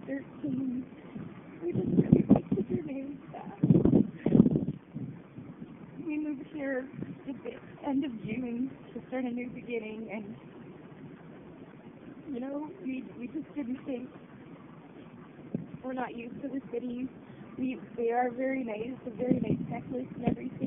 13. We just really like to do names back. We moved here at the end of June to start a new beginning, and you know, we just didn't think. We're not used to the city. We are very nice, a very nice checklist and everything.